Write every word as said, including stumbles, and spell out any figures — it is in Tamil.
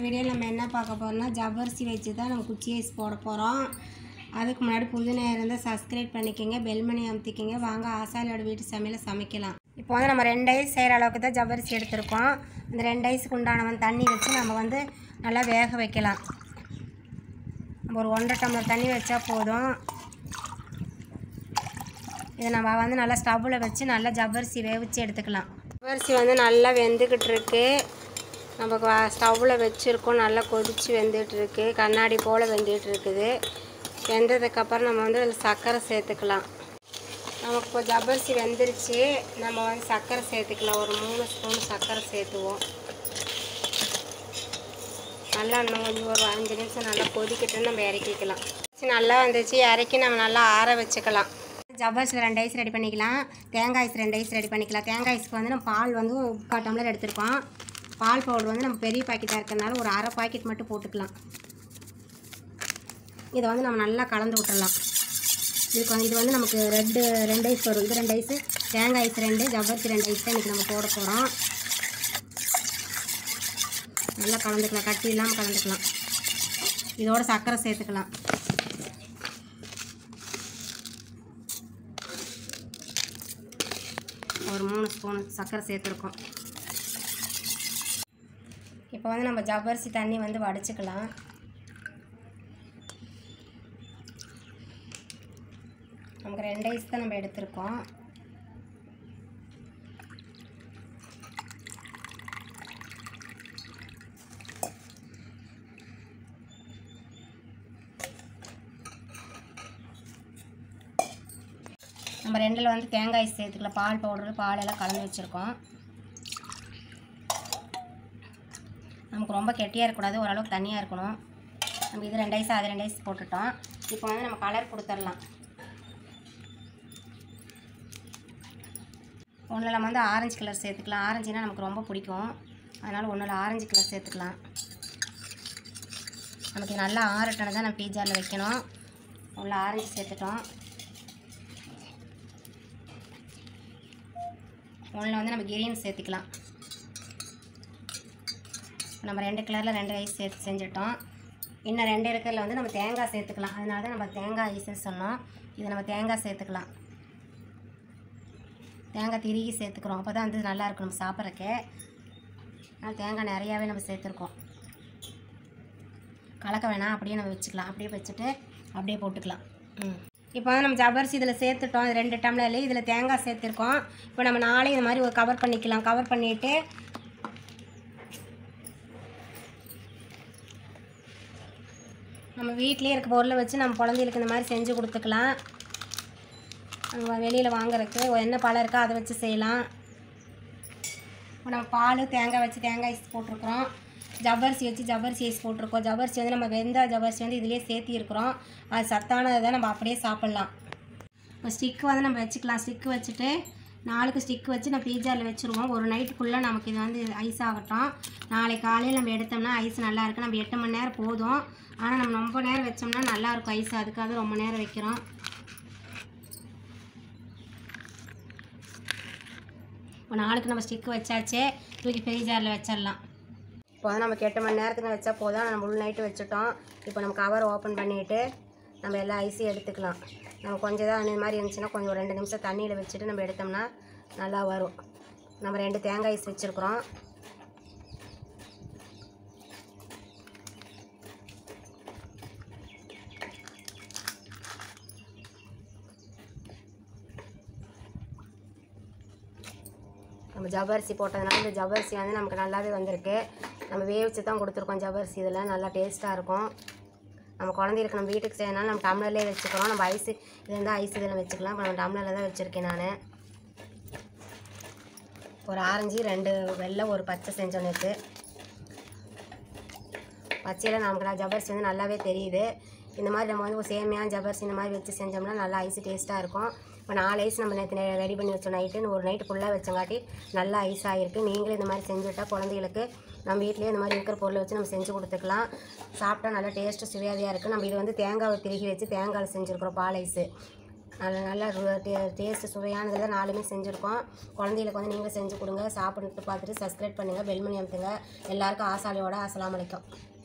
வீடியோவில் நம்ம என்ன பார்க்க போகிறோம்னா ஜவ்வரிசி வச்சு தான் நம்ம குச்சி ஐஸ் போட போகிறோம். அதுக்கு முன்னாடி புது நேரம் இருந்தால் சப்ஸ்கிரைப் பண்ணிக்கோங்க, பெல் மணி அமுத்திக்கோங்க. வாங்க ஆசாலியோட வீட்டு சமையலை சமைக்கலாம். இப்போ வந்து நம்ம ரெண்டு ஐஸ் செய்கிற அளவுக்கு தான் ஜவ்வரிசி எடுத்திருக்கோம். இந்த ரெண்டு ஐஸுக்கு உண்டான வந்து தண்ணி வச்சு நம்ம வந்து நல்லா வேக வைக்கலாம். நம்ம ஒரு ஒன்றரை டம்ளர் தண்ணி வச்சா போதும். இதை நம்ம வந்து நல்லா ஸ்டவ்வில் வச்சு நல்லா ஜவ்வரிசி வேவிச்சு எடுத்துக்கலாம். ஜவ்வரிசி வந்து நல்லா வெந்துக்கிட்டு இருக்கு. நம்ம ஸ்டவ்வில் வச்சுருக்கோம், நல்லா கொதித்து வெந்துட்டுருக்கு. கண்ணாடி போல் வெந்துட்டு இருக்குது. வெந்ததுக்கப்புறம் நம்ம வந்து அதில் சர்க்கரை சேர்த்துக்கலாம். நமக்கு இப்போ ஜவ்வரிசி வெந்துருச்சு. நம்ம வந்து சர்க்கரை சேர்த்துக்கலாம். ஒரு மூணு ஸ்பூன் சர்க்கரை சேர்த்துவோம். நல்லா இன்னும் கொஞ்சம் ஒரு அஞ்சு நிமிஷம் நல்லா கொதிக்கிட்டு நம்ம இறக்கிக்கலாம். நல்லா வந்துச்சு, இறக்கி நம்ம நல்லா ஆற வச்சுக்கலாம். ஜவ்வரிசி ரெண்டு ஐஸ் ரெடி பண்ணிக்கலாம். தேங்காய் ஐஸ் ரெண்டு ஐஸ் ரெடி பண்ணிக்கலாம். தேங்காய் ஐஸ்க்கு வந்து நம்ம பால் வந்து முக்கால் டம்ளர் எடுத்துருக்கோம். பால் பவுடர் வந்து நம்ம பெரிய பாக்கெட்டாக இருக்கிறதுனால ஒரு அரை பாக்கெட் மட்டும் போட்டுக்கலாம். இதை வந்து நம்ம நல்லா கலந்து விட்டுடலாம். இதுக்கு வந்து இது வந்து நமக்கு ரெண்டு ரெண்டு ஐஸ் வரும். இது ரெண்டு ஐஸு, தேங்காய் ஐஸ் ரெண்டு, ஜவ்வரிசி ரெண்டு ஐஸ் தான் இன்றைக்கி நம்ம போட போகிறோம். நல்லா கலந்துக்கலாம், கட்டி இல்லாமல் கலந்துக்கலாம். இதோட சர்க்கரை சேர்த்துக்கலாம். ஒரு மூணு ஸ்பூன் சர்க்கரை சேர்த்துருக்கோம். இப்போ வந்து நம்ம ஜவ்வரிசி தண்ணி வந்து வடிச்சுக்கலாம். நமக்கு ரெண்டு ஐஸ் தான் நம்ம எடுத்திருக்கோம். நம்ம ரெண்டில் வந்து தேங்காய் ஐஸ் சேர்த்துக்கலாம். பால் பவுடரு பால் எல்லாம் கலந்து வச்சுருக்கோம். நமக்கு ரொம்ப கெட்டியாக இருக்கக்கூடாது, ஓரளவுக்கு தண்ணியாக இருக்கணும். நம்ம இது ரெண்டு ஐஸ் அது ரெண்டு ஐஸ் போட்டுட்டோம். இப்போ வந்து நம்ம கலர் கொடுத்துடலாம். ஒன்றில் நம்ம வந்து ஆரஞ்சு கலர் சேர்த்துக்கலாம். ஆரஞ்சுனா நமக்கு ரொம்ப பிடிக்கும், அதனால் ஒன்றில் ஆரஞ்சு கலர் சேர்த்துக்கலாம். நமக்கு நல்லா ஆறட்டனை தான் நம்ம பீஜாரில் வைக்கணும். ஒன்றில் ஆரஞ்சு சேர்த்துட்டோம். ஒன்றில் வந்து நம்ம கிரீன் சேர்த்துக்கலாம். நம்ம ரெண்டு கலரில் ரெண்டு ஐஸ் சேர்த்து செஞ்சுட்டோம். இன்னும் ரெண்டு இருக்கிறதுல வந்து நம்ம தேங்காய் சேர்த்துக்கலாம். அதனால தான் நம்ம தேங்காய் ஐஸ் சொன்னோம். இதை நம்ம தேங்காய் சேர்த்துக்கலாம். தேங்காய் திருகி சேர்த்துக்கிறோம், அப்போ தான் வந்து நல்லாயிருக்கும் நம்ம சாப்பிட்றக்கு. அதனால் தேங்காய் நிறையாவே நம்ம சேர்த்துருக்கோம். கலக்க வேணாம், அப்படியே நம்ம வச்சுக்கலாம். அப்படியே வச்சுட்டு அப்படியே போட்டுக்கலாம். ம் இப்போ வந்து நம்ம ஜவ்வரிசி இதில் சேர்த்துட்டோம். இது ரெண்டு டம்ளர்லேயே இதில் தேங்காய் சேர்த்துருக்கோம். இப்போ நம்ம நாளே இது மாதிரி ஒரு கவர் பண்ணிக்கலாம். கவர் பண்ணிவிட்டு நம்ம வீட்டிலே இருக்க பொருளை வச்சு நம்ம குழந்தைகளுக்கு இந்த மாதிரி செஞ்சு கொடுத்துக்கலாம். நம்ம வெளியில் வாங்குறதுக்கு என்ன பழம் இருக்கோ அதை வச்சு செய்யலாம். இப்போ நம்ம பால் தேங்காய் வச்சு தேங்காய் ஐஸ் போட்டிருக்கிறோம். ஜவ்வரிசி வச்சு ஜவ்வரிசி ஐஸ் போட்டிருக்கோம். ஜவ்வரிசி வந்து நம்ம வெந்த ஜவ்வரிசி வந்து இதிலே சேர்த்திருக்கிறோம். அது சத்தானதை தான் நம்ம அப்படியே சாப்பிட்லாம். இப்போ ஸ்டிக்கு வந்து நம்ம வச்சுக்கலாம். ஸ்டிக்கு வச்சுட்டு நாளுக்கு ஸ்டிக்கு வச்சு நம்ம பீஜாரில் வச்சுருவோம். ஒரு நைட்டுக்குள்ளே நமக்கு இது வந்து ஐஸ் ஆகட்டும். நாளைக்கு காலையில் நம்ம எடுத்தோம்னா ஐஸ் நல்லாயிருக்கு. நம்ம எட்டு மணி நேரம் போதும். ஆனால் நம்ம ரொம்ப நேரம் வச்சோம்னா நல்லாயிருக்கும் ஐஸ். அதுக்காக ரொம்ப நேரம் வைக்கிறோம். இப்போ நாளுக்கு நம்ம ஸ்டிக்கு வச்சாச்சே, தூக்கி பீஜாரில் வச்சிடலாம். இப்போ வந்து நமக்கு எட்டு மணி நேரத்துக்கு வச்சா போதும். நம்ம உள் நைட்டு வச்சுட்டோம். இப்போ நம்ம கவர் ஓப்பன் பண்ணிவிட்டு நம்ம எல்லா ஐஸையும் எடுத்துக்கலாம். நம்ம கொஞ்சம் தான் அந்த மாதிரி இருந்துச்சுன்னா கொஞ்சம் ஒரு ரெண்டு நிமிஷம் தண்ணியில் வச்சுட்டு நம்ம எடுத்தோம்னா நல்லா வரும். நம்ம ரெண்டு தேங்காய் ஐஸ் வச்சுருக்குறோம். நம்ம ஜவ்வரிசி போட்டதுனால இந்த ஜவ்வரிசி வந்து நமக்கு நல்லாவே வந்திருக்கு. நம்ம வேவிச்சு தான் கொடுத்துருக்கோம் ஜவ்வரிசி. இதில் நல்லா டேஸ்ட்டாக இருக்கும். நம்ம குழந்தைகளுக்கு நம்ம வீட்டுக்கு செய்யறதுனால நம்ம டம்ளர்லேயே வச்சுக்கிறோம். நம்ம ஐஸு இது வந்து ஐஸ் இதில் வச்சுக்கலாம். இப்போ நம்ம டம்ளரில் தான் வச்சுருக்கேன் நான். ஒரு ஆரஞ்சு ரெண்டு வெள்ளை ஒரு பச்சை செஞ்சோம் நேற்று. பச்சையில் நமக்கு ஜவ்வரிசி வந்து நல்லாவே தெரியுது. இந்த மாதிரி நம்ம வந்து ஒரு சேமியா ஜவ்வரிசி இந்த மாதிரி வச்சு செஞ்சோம்னா நல்லா ஐஸு டேஸ்ட்டாக இருக்கும். இப்போ நாலு ஐஸ் நம்ம நேற்று ரெடி பண்ணி வச்சோம். நைட்டு ஒரு நைட்டு ஃபுல்லாக வச்சங்காட்டி நல்லா ஐஸ் ஆகிருக்கு. நீங்களும் இந்த மாதிரி செஞ்சுவிட்டால் குழந்தைகளுக்கு நம்ம வீட்டிலேயே இந்த மாதிரி இருக்கிற பொருளை வச்சு நம்ம செஞ்சு கொடுத்துக்கலாம். சாப்பிட்டா நல்லா டேஸ்ட்டு சுவையாதியாக இருக்குது. நம்ம இது வந்து தேங்காவை திருகி வச்சு தேங்காயில் செஞ்சுருக்குறோம் பால் ஐஸு. நல்ல நல்ல டே டேஸ்ட்டு சுவையானதில் தான் நாலுமே செஞ்சுருக்கோம். குழந்தைகளுக்கு வந்து நீங்களும் செஞ்சு கொடுங்க. சாப்பிட்டு பார்த்துட்டு சப்ஸ்கிரைப் பண்ணுங்கள், பெல் மணி அமுத்துங்க. எல்லாருக்கும் ஆசாலியோட அஸ்ஸலாமு அலைக்கும்.